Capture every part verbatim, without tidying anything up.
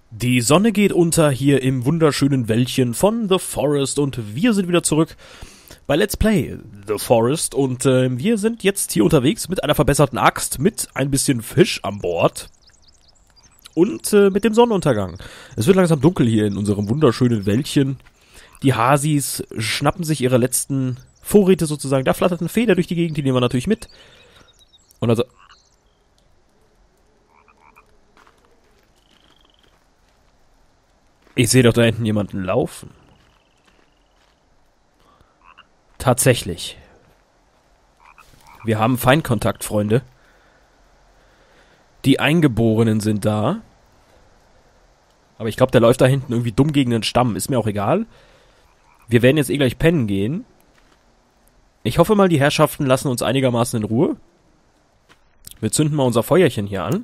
Die Sonne geht unter hier im wunderschönen Wäldchen von The Forest und wir sind wieder zurück bei Let's Play The Forest und äh, wir sind jetzt hier unterwegs mit einer verbesserten Axt, mit ein bisschen Fisch an Bord und äh, mit dem Sonnenuntergang. Es wird langsam dunkel hier in unserem wunderschönen Wäldchen. Die Hasis schnappen sich ihre letzten Vorräte sozusagen. Da flattert eine Feder durch die Gegend, die nehmen wir natürlich mit. Und also... Ich sehe doch da hinten jemanden laufen. Tatsächlich. Wir haben Feindkontakt, Freunde. Die Eingeborenen sind da. Aber ich glaube, der läuft da hinten irgendwie dumm gegen den Stamm. Ist mir auch egal. Wir werden jetzt eh gleich pennen gehen. Ich hoffe mal, die Herrschaften lassen uns einigermaßen in Ruhe. Wir zünden mal unser Feuerchen hier an.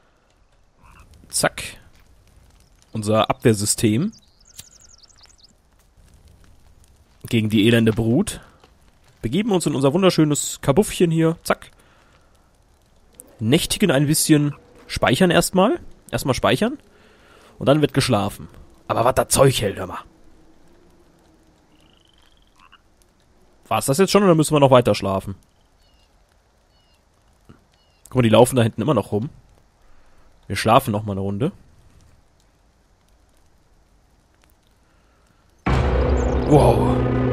Zack. Unser Abwehrsystem. Gegen die elende Brut. Begeben uns in unser wunderschönes Kabuffchen hier. Zack. Nächtigen ein bisschen. Speichern erstmal. Erstmal speichern. Und dann wird geschlafen. Aber was das Zeug hält, hör mal. War's das jetzt schon oder müssen wir noch weiter schlafen? Guck mal, die laufen da hinten immer noch rum. Wir schlafen noch mal eine Runde. Wow.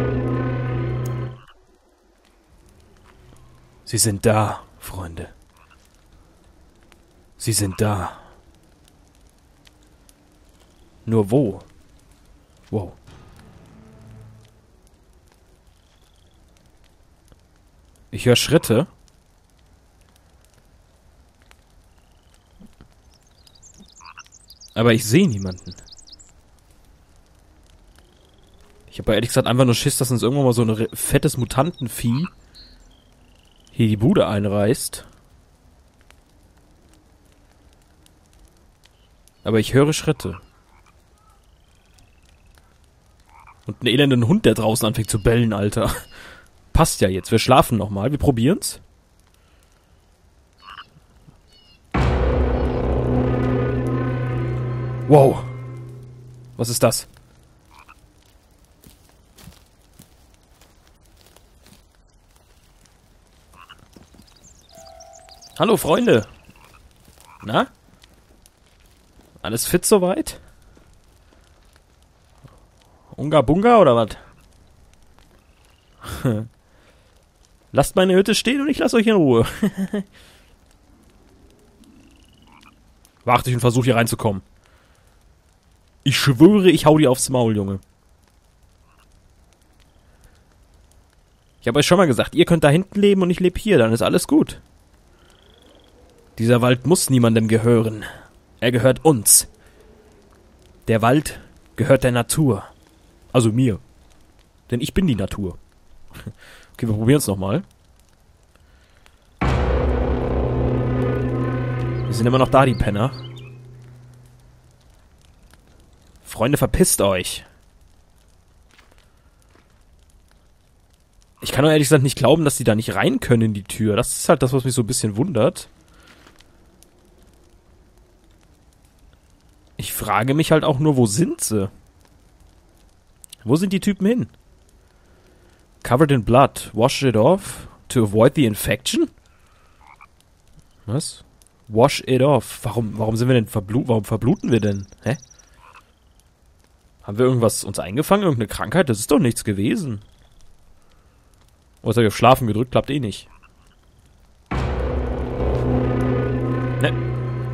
Sie sind da, Freunde. Sie sind da. Nur wo? Wow. Ich höre Schritte. Aber ich sehe niemanden. Ich habe ehrlich gesagt einfach nur Schiss, dass uns irgendwann mal so ein fettes Mutantenvieh hier die Bude einreißt. Aber ich höre Schritte. Und einen elenden Hund, der draußen anfängt zu bellen, Alter. Passt ja jetzt. Wir schlafen nochmal. Wir probieren's. Wow. Was ist das? Hallo, Freunde. Na? Alles fit soweit? Unga Bunga oder was? Lasst meine Hütte stehen und ich lasse euch in Ruhe. Warte ich und versuche hier reinzukommen. Ich schwöre, ich hau dir aufs Maul, Junge. Ich habe euch schon mal gesagt, ihr könnt da hinten leben und ich lebe hier, dann ist alles gut. Dieser Wald muss niemandem gehören. Er gehört uns. Der Wald gehört der Natur. Also mir. Denn ich bin die Natur. Okay, wir probieren es nochmal. Wir sind immer noch da, die Penner. Freunde, verpisst euch. Ich kann doch ehrlich gesagt nicht glauben, dass die da nicht rein können in die Tür. Das ist halt das, was mich so ein bisschen wundert. Ich frage mich halt auch nur, wo sind sie? Wo sind die Typen hin? Covered in blood. Wash it off to avoid the infection? Was? Wash it off. Warum, warum sind wir denn verblut? Warum verbluten wir denn? Hä? Haben wir irgendwas uns eingefangen? Irgendeine Krankheit? Das ist doch nichts gewesen. Oder wir auf Schlafen gedrückt, klappt eh nicht. Ne.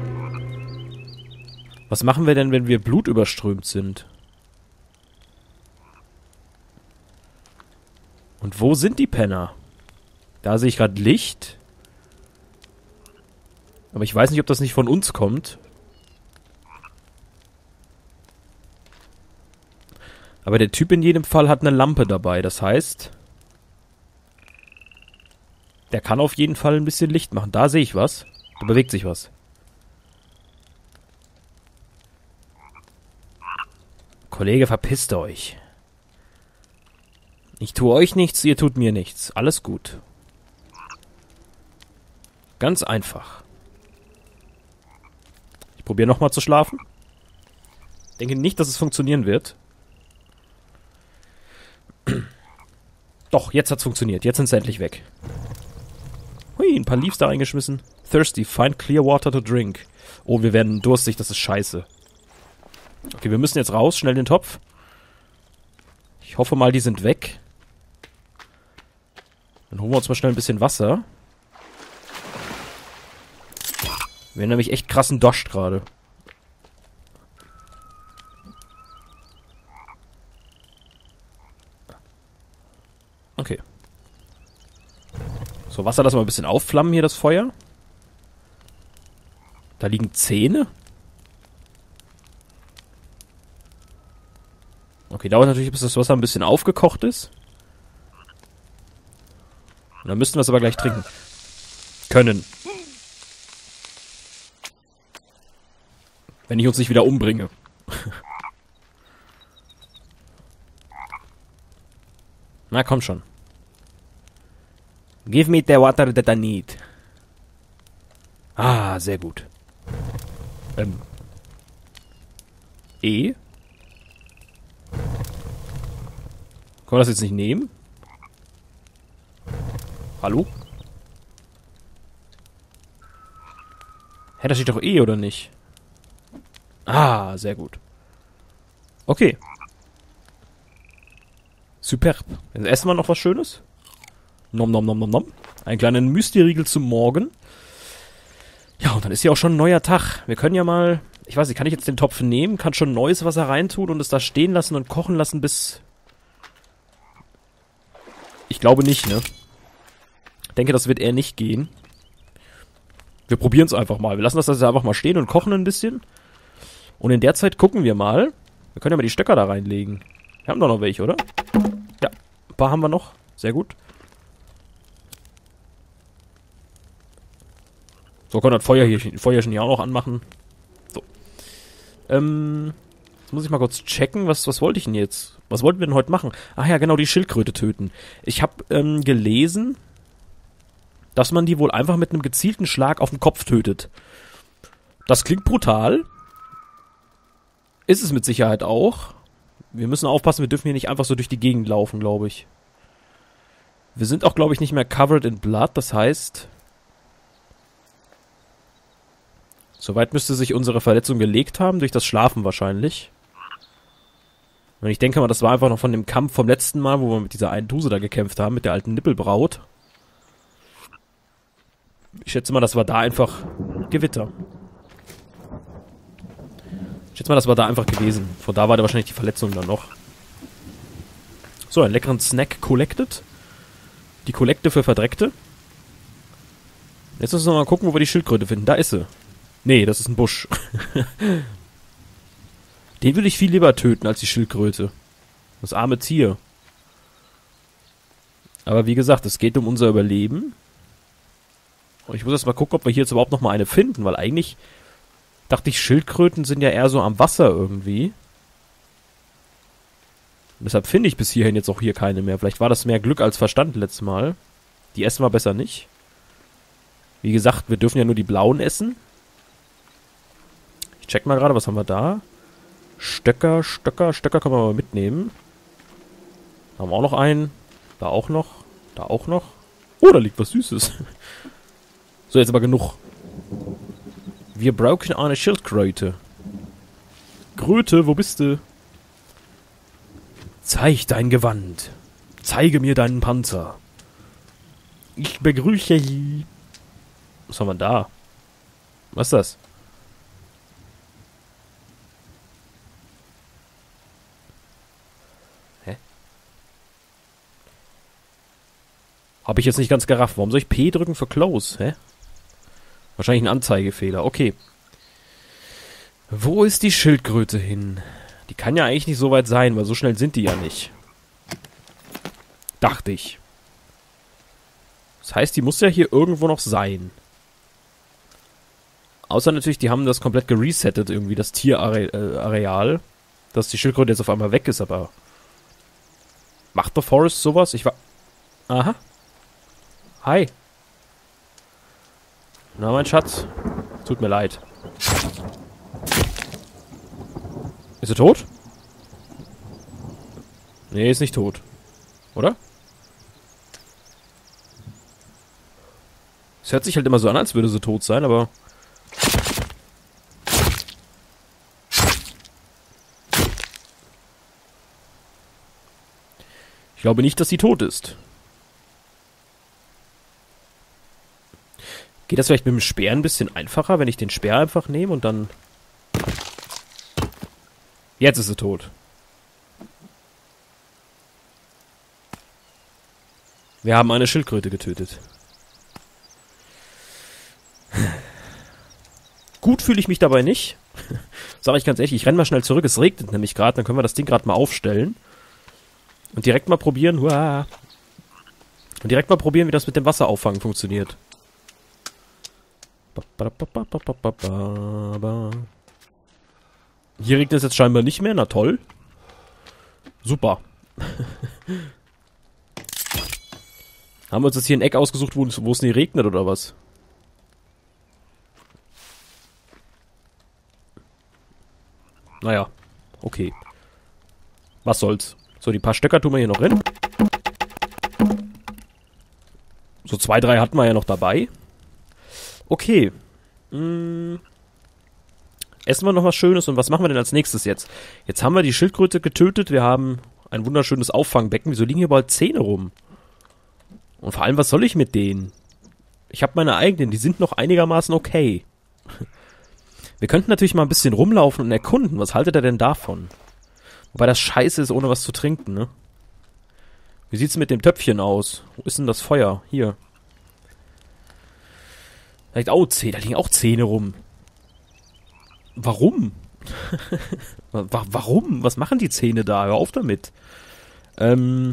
Was machen wir denn, wenn wir blutüberströmt sind? Und wo sind die Penner? Da sehe ich gerade Licht. Aber ich weiß nicht, ob das nicht von uns kommt. Aber der Typ in jedem Fall hat eine Lampe dabei. Das heißt, der kann auf jeden Fall ein bisschen Licht machen. Da sehe ich was. Da bewegt sich was. Kollege, verpisst euch. Ich tue euch nichts, ihr tut mir nichts. Alles gut. Ganz einfach. Ich probiere nochmal zu schlafen. denke nicht, dass es funktionieren wird. Doch, jetzt hat's funktioniert. Jetzt sind sie endlich weg. Hui, ein paar Leaves da reingeschmissen. Thirsty, find clear water to drink. Oh, wir werden durstig, das ist scheiße. Okay, wir müssen jetzt raus, schnell den Topf. Ich hoffe mal, die sind weg. Dann holen wir uns mal schnell ein bisschen Wasser. Wir haben nämlich echt krassen Dost gerade. Okay. So, Wasser lassen wir ein bisschen aufflammen hier, das Feuer. Da liegen Zähne. Okay, dauert natürlich, bis das Wasser ein bisschen aufgekocht ist. Und dann müssten wir es aber gleich trinken. Können. Wenn ich uns nicht wieder umbringe. Na, komm schon. Give me the water that I need. Ah, sehr gut. Ähm. E? Können wir das jetzt nicht nehmen? Hallo? Hä, da steht doch E, oder nicht? Ah, sehr gut. Okay. Superb. Jetzt essen wir noch was Schönes. Nom nom nom nom nom. Einen kleinen Müsli-Riegel zum Morgen. Ja, und dann ist ja auch schon ein neuer Tag. Wir können ja mal... Ich weiß nicht, kann ich jetzt den Topf nehmen? Kann schon neues Wasser reintun und es da stehen lassen und kochen lassen bis... Ich glaube nicht, ne? Ich denke, das wird eher nicht gehen. Wir probieren es einfach mal. Wir lassen das jetzt einfach mal stehen und kochen ein bisschen. Und in der Zeit gucken wir mal. Wir können ja mal die Stöcker da reinlegen. Wir haben doch noch welche, oder? Ja, ein paar haben wir noch. Sehr gut. So, können wir das Feuer hier, Feuerchen hier auch noch anmachen. So. Ähm, jetzt muss ich mal kurz checken. Was, was wollte ich denn jetzt? Was wollten wir denn heute machen? Ach ja, genau, die Schildkröte töten. Ich habe ähm, gelesen, dass man die wohl einfach mit einem gezielten Schlag auf den Kopf tötet. Das klingt brutal. Ist es mit Sicherheit auch. Wir müssen aufpassen, wir dürfen hier nicht einfach so durch die Gegend laufen, glaube ich. Wir sind auch, glaube ich, nicht mehr covered in blood. Das heißt, soweit müsste sich unsere Verletzung gelegt haben, durch das Schlafen wahrscheinlich. Und ich denke mal, das war einfach noch von dem Kampf vom letzten Mal, wo wir mit dieser einen Duse da gekämpft haben, mit der alten Nippelbraut. Ich schätze mal, das war da einfach Gewitter. Ich schätze mal, das war da einfach gewesen. Von da war da wahrscheinlich die Verletzung dann noch. So, einen leckeren Snack collected. Die Kollekte für Verdreckte. Jetzt müssen wir mal gucken, wo wir die Schildkröte finden. Da ist sie. Nee, das ist ein Busch. Den würde ich viel lieber töten als die Schildkröte. Das arme Tier. Aber wie gesagt, es geht um unser Überleben. Und ich muss erst mal gucken, ob wir hier jetzt überhaupt noch mal eine finden, weil eigentlich dachte ich, Schildkröten sind ja eher so am Wasser irgendwie. Und deshalb finde ich bis hierhin jetzt auch hier keine mehr. Vielleicht war das mehr Glück als Verstand letztes Mal. Die essen wir besser nicht. Wie gesagt, wir dürfen ja nur die blauen essen. Ich check mal gerade, was haben wir da? Stöcker, Stöcker, Stöcker können wir mal mitnehmen. Da haben wir auch noch einen. Da auch noch. Da auch noch. Oh, da liegt was Süßes. So, jetzt aber genug. Wir brauchen eine Schildkröte. Kröte, wo bist du? Zeig dein Gewand. Zeige mir deinen Panzer. Ich begrüße Sie. Was haben wir da? Was ist das? Hä? Habe ich jetzt nicht ganz gerafft. Warum soll ich P drücken für Close? Hä? Wahrscheinlich ein Anzeigefehler. Okay. Wo ist die Schildkröte hin? Die kann ja eigentlich nicht so weit sein, weil so schnell sind die ja nicht. Dachte ich. Das heißt, die muss ja hier irgendwo noch sein. Außer natürlich, die haben das komplett geresettet, irgendwie, das Tierareal. Dass die Schildkröte jetzt auf einmal weg ist, aber... Macht The Forest sowas? Ich war... Aha. Hi. Na, mein Schatz. Tut mir leid. Ist er tot? Nee, ist nicht tot. Oder? Es hört sich halt immer so an, als würde sie tot sein, aber... Ich glaube nicht, dass sie tot ist. Geht das vielleicht mit dem Speer ein bisschen einfacher, wenn ich den Speer einfach nehme und dann... Jetzt ist sie tot. Wir haben eine Schildkröte getötet. Gut fühle ich mich dabei nicht. Sag ich ganz ehrlich, ich renne mal schnell zurück. Es regnet nämlich gerade, dann können wir das Ding gerade mal aufstellen. Und direkt mal probieren. Uah. Und direkt mal probieren, wie das mit dem Wasserauffangen funktioniert. Hier regnet es jetzt scheinbar nicht mehr. Na toll. Super. Haben wir uns jetzt hier ein Eck ausgesucht, wo, wo es nie regnet, oder was? Naja, okay. Was soll's. So, die paar Stöcker tun wir hier noch hin. So, zwei, drei hatten wir ja noch dabei. Okay. Hm. Essen wir noch was Schönes und was machen wir denn als nächstes jetzt? Jetzt haben wir die Schildkröte getötet, wir haben ein wunderschönes Auffangbecken. Wieso liegen hier bald Zähne rum? Und vor allem, was soll ich mit denen? Ich habe meine eigenen, die sind noch einigermaßen okay. Wir könnten natürlich mal ein bisschen rumlaufen und erkunden. Was haltet ihr denn davon? Wobei das scheiße ist, ohne was zu trinken, ne? Wie sieht's mit dem Töpfchen aus? Wo ist denn das Feuer? Hier. Da liegt auch Zähne, da liegen auch Zähne rum. Warum? Warum? Was machen die Zähne da? Hör auf damit. Ähm...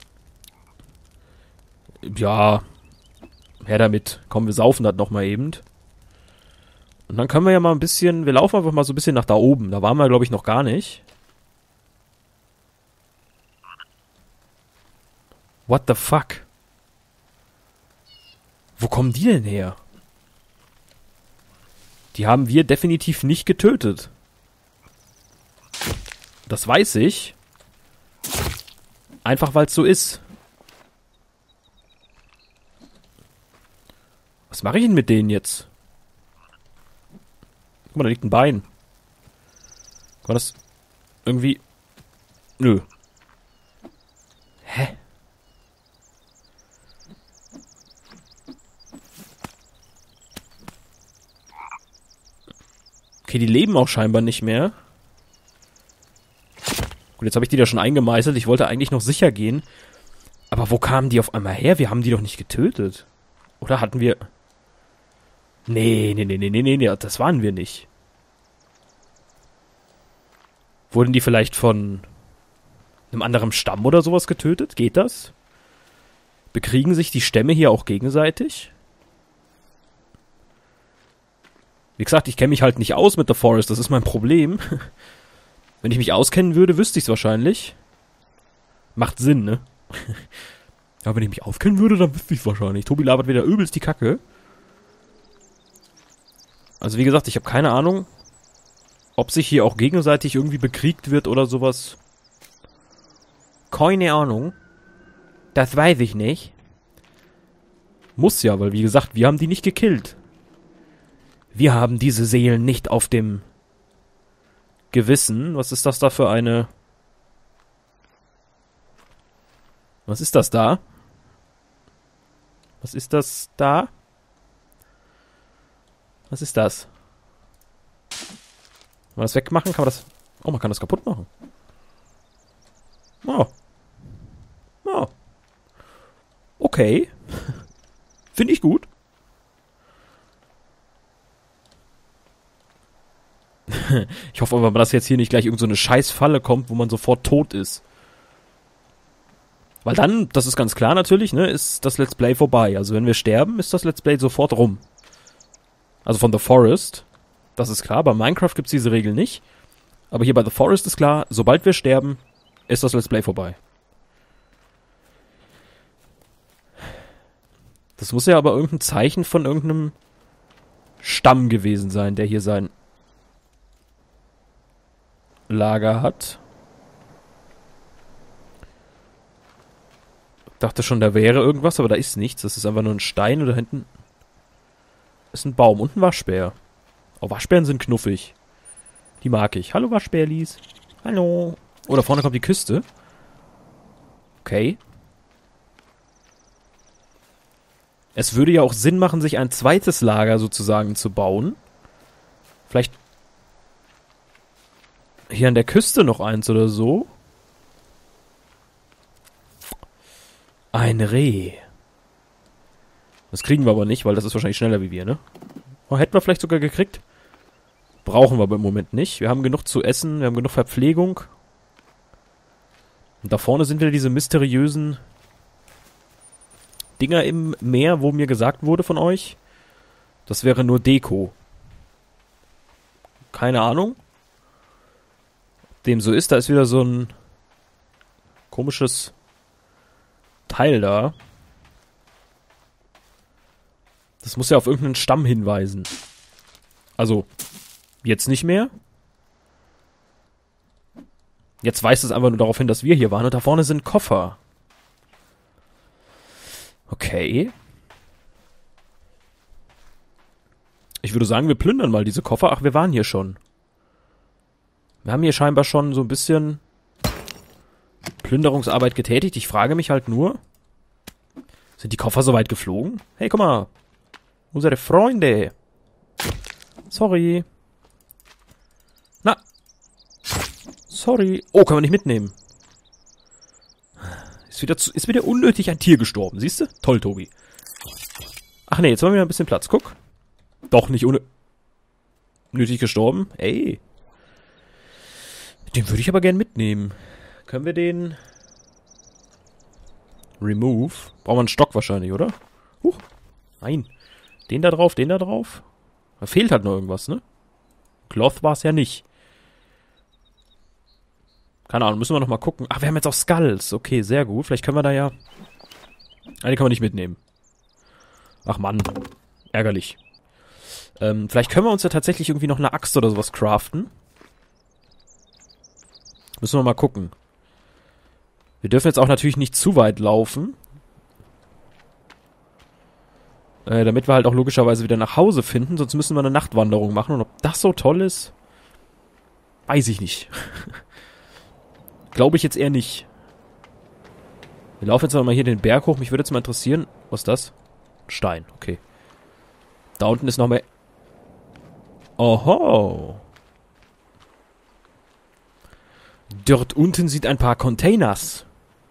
Ja, her damit. Komm, wir saufen das nochmal eben. Und dann können wir ja mal ein bisschen... Wir laufen einfach mal so ein bisschen nach da oben. Da waren wir, glaube ich, noch gar nicht. What the fuck? Wo kommen die denn her? Die haben wir definitiv nicht getötet. Das weiß ich. Einfach, weil es so ist. Was mache ich denn mit denen jetzt? Guck mal, da liegt ein Bein. War das irgendwie... Nö. Hä? Okay, die leben auch scheinbar nicht mehr. Gut, jetzt habe ich die da schon eingemeißelt. Ich wollte eigentlich noch sicher gehen. Aber wo kamen die auf einmal her? Wir haben die doch nicht getötet. Oder hatten wir... Nee, nee, nee, nee, nee, nee, nee, das waren wir nicht. Wurden die vielleicht von einem anderen Stamm oder sowas getötet? Geht das? Bekriegen sich die Stämme hier auch gegenseitig? Wie gesagt, ich kenne mich halt nicht aus mit The Forest, das ist mein Problem. Wenn ich mich auskennen würde, wüsste ich es wahrscheinlich. Macht Sinn, ne? Aber wenn ich mich auskennen würde, dann wüsste ich es wahrscheinlich. Tobi labert wieder übelst die Kacke. Also wie gesagt, ich habe keine Ahnung, ob sich hier auch gegenseitig irgendwie bekriegt wird oder sowas. Keine Ahnung. Das weiß ich nicht. Muss ja, weil wie gesagt, wir haben die nicht gekillt. Wir haben diese Seelen nicht auf dem Gewissen. Was ist das da für eine... Was ist das da? Was ist das da? Was ist das? Kann man das wegmachen? Kann man das... Oh, man kann das kaputt machen. Oh. Oh. Okay. Finde ich gut. Ich hoffe aber, dass jetzt hier nicht gleich irgend so eine Scheißfalle kommt, wo man sofort tot ist. Weil dann, das ist ganz klar natürlich, ne, ist das Let's Play vorbei. Also wenn wir sterben, ist das Let's Play sofort rum. Also von The Forest. Das ist klar. Bei Minecraft gibt es diese Regel nicht. Aber hier bei The Forest ist klar, sobald wir sterben, ist das Let's Play vorbei. Das muss ja aber irgendein Zeichen von irgendeinem Stamm gewesen sein, der hier sein Lager hat. Dachte schon, da wäre irgendwas, aber da ist nichts. Das ist einfach nur ein Stein und da hinten ist ein Baum und ein Waschbär. Oh, Waschbären sind knuffig. Die mag ich. Hallo Waschbärlis. Hallo. Oh, da vorne kommt die Küste. Okay. Es würde ja auch Sinn machen, sich ein zweites Lager sozusagen zu bauen. Vielleicht hier an der Küste noch eins oder so. Ein Reh. Das kriegen wir aber nicht, weil das ist wahrscheinlich schneller wie wir, ne? Oh, hätten wir vielleicht sogar gekriegt. Brauchen wir aber im Moment nicht. Wir haben genug zu essen, wir haben genug Verpflegung. Und da vorne sind wieder diese mysteriösen Dinger im Meer, wo mir gesagt wurde von euch, das wäre nur Deko. Keine Ahnung. Ob dem so ist, da ist wieder so ein komisches Teil da. Das muss ja auf irgendeinen Stamm hinweisen. Also, jetzt nicht mehr. Jetzt weist es einfach nur darauf hin, dass wir hier waren. Und da vorne sind Koffer. Okay. Ich würde sagen, wir plündern mal diese Koffer. Ach, wir waren hier schon. Wir haben hier scheinbar schon so ein bisschen Plünderungsarbeit getätigt. Ich frage mich halt nur, sind die Koffer so weit geflogen? Hey, guck mal. Unsere Freunde. Sorry. Na. Sorry. Oh, können wir nicht mitnehmen. Ist wieder, zu, ist wieder unnötig ein Tier gestorben, siehst du? Toll, Tobi. Ach nee, jetzt haben wir ein bisschen Platz. Guck. Doch nicht unnötig gestorben. Ey. Den würde ich aber gern mitnehmen. Können wir den Remove? Brauchen wir einen Stock wahrscheinlich, oder? Huch. Nein. Den da drauf, den da drauf. Da fehlt halt noch irgendwas, ne? Cloth war es ja nicht. Keine Ahnung, müssen wir noch mal gucken. Ach, wir haben jetzt auch Skulls. Okay, sehr gut. Vielleicht können wir da ja... Ah, die können wir nicht mitnehmen. Ach Mann. Ärgerlich. Ähm, vielleicht können wir uns ja tatsächlich irgendwie noch eine Axt oder sowas craften. Müssen wir mal gucken. Wir dürfen jetzt auch natürlich nicht zu weit laufen. Äh, damit wir halt auch logischerweise wieder nach Hause finden. Sonst müssen wir eine Nachtwanderung machen. Und ob das so toll ist, weiß ich nicht. Glaube ich jetzt eher nicht. Wir laufen jetzt aber mal hier den Berg hoch. Mich würde jetzt mal interessieren. Was ist das? Stein, okay. Da unten ist noch mehr... Oho. Dort unten sind ein paar Containers.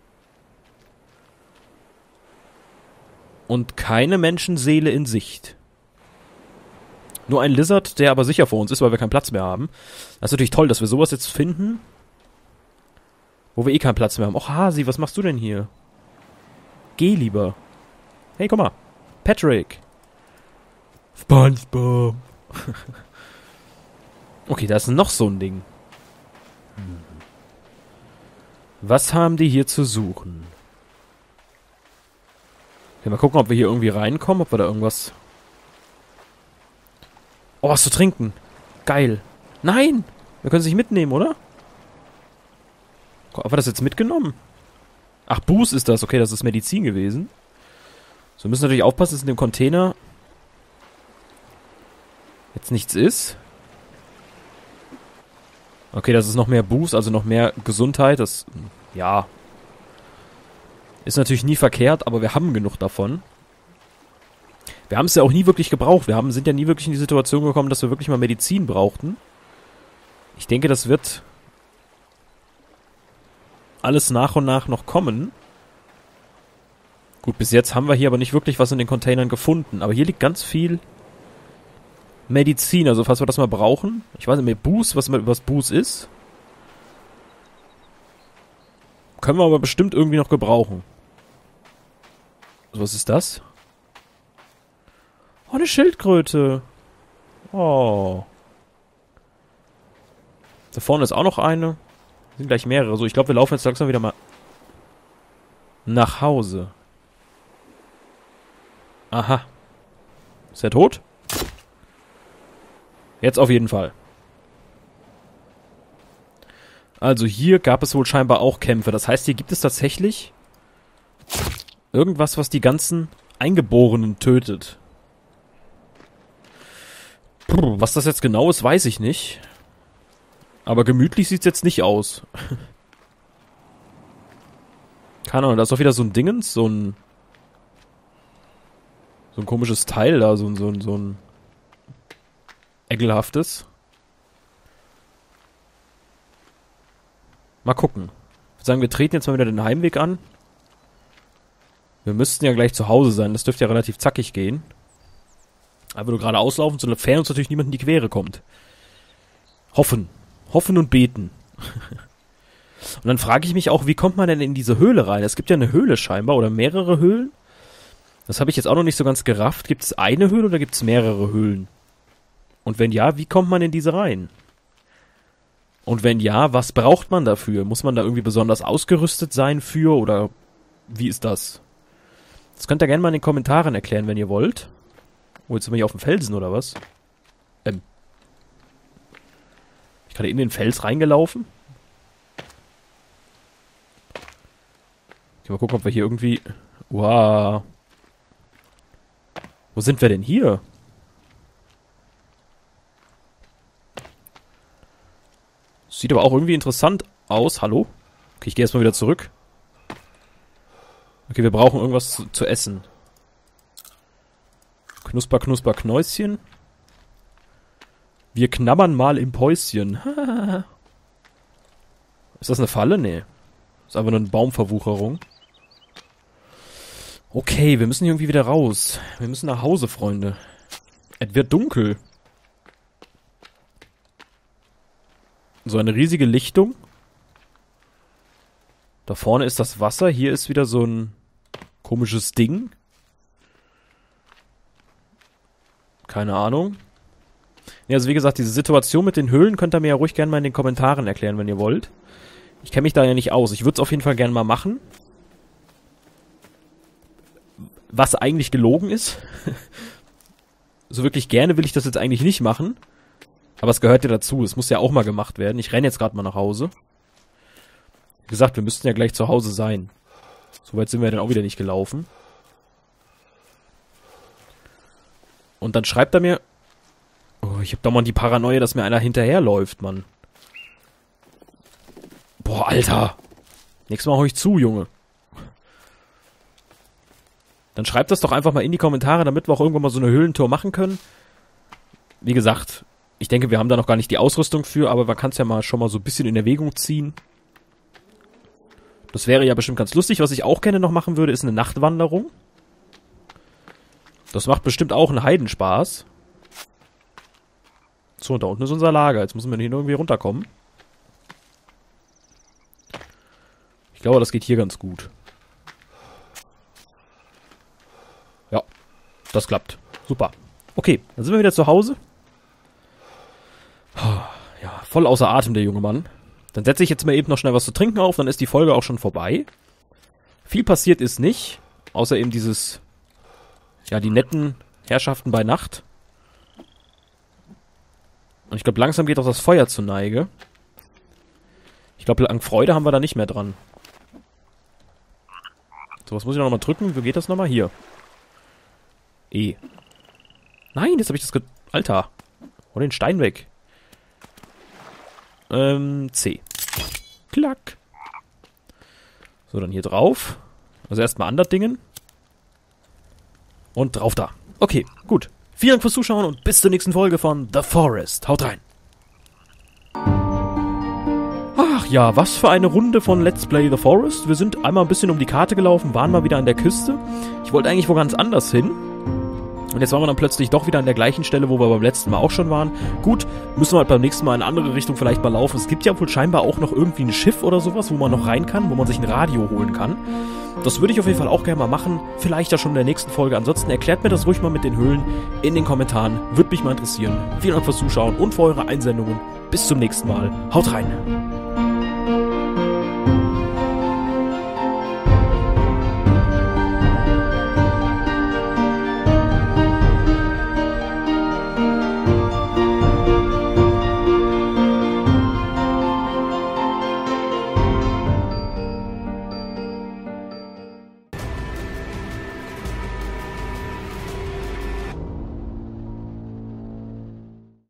Und keine Menschenseele in Sicht. Nur ein Lizard, der aber sicher vor uns ist, weil wir keinen Platz mehr haben. Das ist natürlich toll, dass wir sowas jetzt finden, wo wir eh keinen Platz mehr haben. Och, Hasi, was machst du denn hier? Geh lieber. Hey, guck mal. Patrick. SpongeBob. Okay, da ist noch so ein Ding. Was haben die hier zu suchen? Okay, mal gucken, ob wir hier irgendwie reinkommen, ob wir da irgendwas... Oh, was zu trinken. Geil. Nein! Wir können es nicht mitnehmen, oder? Haben wir das jetzt mitgenommen? Ach, Booze ist das. Okay, das ist Medizin gewesen. So, wir müssen natürlich aufpassen, dass in dem Container jetzt nichts ist. Okay, das ist noch mehr Boost, also noch mehr Gesundheit. Das, ja, ist natürlich nie verkehrt, aber wir haben genug davon. Wir haben es ja auch nie wirklich gebraucht. Wir haben, sind ja nie wirklich in die Situation gekommen, dass wir wirklich mal Medizin brauchten. Ich denke, das wird alles nach und nach noch kommen. Gut, bis jetzt haben wir hier aber nicht wirklich was in den Containern gefunden. Aber hier liegt ganz viel Medizin, also falls wir das mal brauchen. Ich weiß nicht mehr, Boost, was, was Boost ist. Können wir aber bestimmt irgendwie noch gebrauchen. Also was ist das? Oh, eine Schildkröte. Oh. Da vorne ist auch noch eine. Sind gleich mehrere. So, ich glaube, wir laufen jetzt langsam wieder mal nach Hause. Aha. Ist er tot? Jetzt auf jeden Fall. Also hier gab es wohl scheinbar auch Kämpfe. Das heißt, hier gibt es tatsächlich irgendwas, was die ganzen Eingeborenen tötet. Puh, was das jetzt genau ist, weiß ich nicht. Aber gemütlich sieht es jetzt nicht aus. Keine Ahnung, da ist doch wieder so ein Dingens, so ein so ein komisches Teil da, so ein so ein, so ein ekelhaftes. Mal gucken. Ich würde sagen, wir treten jetzt mal wieder den Heimweg an. Wir müssten ja gleich zu Hause sein, das dürfte ja relativ zackig gehen. Aber nur gerade auslaufen, sofern uns natürlich niemand in die Quere kommt. Hoffen. Hoffen und beten. Und dann frage ich mich auch, wie kommt man denn in diese Höhle rein? Es gibt ja eine Höhle scheinbar oder mehrere Höhlen. Das habe ich jetzt auch noch nicht so ganz gerafft. Gibt es eine Höhle oder gibt es mehrere Höhlen? Und wenn ja, wie kommt man in diese rein? Und wenn ja, was braucht man dafür? Muss man da irgendwie besonders ausgerüstet sein für oder wie ist das? Das könnt ihr gerne mal in den Kommentaren erklären, wenn ihr wollt. Oh, jetzt sind wir hier auf dem Felsen oder was? Ähm. Ich gerade in den Fels reingelaufen. Ich mal gucken, ob wir hier irgendwie... Wow. Wo sind wir denn hier? Sieht aber auch irgendwie interessant aus. Hallo? Okay, ich gehe erstmal wieder zurück. Okay, wir brauchen irgendwas zu, zu essen. Knusper, knusper, Knäuschen. Wir knabbern mal im Päuschen. Ist das eine Falle? Nee. Ist einfach nur eine Baumverwucherung. Okay, wir müssen hier irgendwie wieder raus. Wir müssen nach Hause, Freunde. Es wird dunkel. So eine riesige Lichtung. Da vorne ist das Wasser. Hier ist wieder so ein komisches Ding. Keine Ahnung. Ja, also wie gesagt, diese Situation mit den Höhlen könnt ihr mir ja ruhig gerne mal in den Kommentaren erklären, wenn ihr wollt. Ich kenne mich da ja nicht aus. Ich würde es auf jeden Fall gerne mal machen. Was eigentlich gelogen ist. So wirklich gerne will ich das jetzt eigentlich nicht machen. Aber es gehört ja dazu. Es muss ja auch mal gemacht werden. Ich renne jetzt gerade mal nach Hause. Wie gesagt, wir müssten ja gleich zu Hause sein. So weit sind wir dann auch wieder nicht gelaufen. Und dann schreibt er mir... Oh, ich hab doch mal die Paranoia, dass mir einer hinterherläuft, Mann. Boah, Alter. Nächstes Mal hau ich zu, Junge. Dann schreibt das doch einfach mal in die Kommentare, damit wir auch irgendwann mal so eine Höhlentour machen können. Wie gesagt, ich denke, wir haben da noch gar nicht die Ausrüstung für, aber man kann es ja mal schon mal so ein bisschen in Erwägung ziehen. Das wäre ja bestimmt ganz lustig. Was ich auch gerne noch machen würde, ist eine Nachtwanderung. Das macht bestimmt auch einen Heidenspaß. So, und da unten ist unser Lager. Jetzt müssen wir hier irgendwie runterkommen. Ich glaube, das geht hier ganz gut. Ja, das klappt. Super. Okay, dann sind wir wieder zu Hause. Ja, voll außer Atem, der junge Mann. Dann setze ich jetzt mal eben noch schnell was zu trinken auf, dann ist die Folge auch schon vorbei. Viel passiert ist nicht, außer eben dieses, ja, die netten Herrschaften bei Nacht. Und ich glaube, langsam geht auch das Feuer zur Neige. Ich glaube, lang Freude haben wir da nicht mehr dran. So, was muss ich noch mal drücken? Wo geht das nochmal? Hier. E. Nein, jetzt habe ich das ge... Alter. Hol den Stein weg. Ähm, C. Klack. So, dann hier drauf. Also erstmal an das Dingen. Und drauf da. Okay, gut. Vielen Dank fürs Zuschauen und bis zur nächsten Folge von The Forest. Haut rein. Ach ja, was für eine Runde von Let's Play The Forest. Wir sind einmal ein bisschen um die Karte gelaufen, waren mal wieder an der Küste. Ich wollte eigentlich wo ganz anders hin. Und jetzt waren wir dann plötzlich doch wieder an der gleichen Stelle, wo wir beim letzten Mal auch schon waren. Gut, müssen wir halt beim nächsten Mal in eine andere Richtung vielleicht mal laufen. Es gibt ja wohl scheinbar auch noch irgendwie ein Schiff oder sowas, wo man noch rein kann, wo man sich ein Radio holen kann. Das würde ich auf jeden Fall auch gerne mal machen. Vielleicht ja schon in der nächsten Folge. Ansonsten erklärt mir das ruhig mal mit den Höhlen in den Kommentaren. Würde mich mal interessieren. Vielen Dank fürs Zuschauen und für eure Einsendungen. Bis zum nächsten Mal. Haut rein!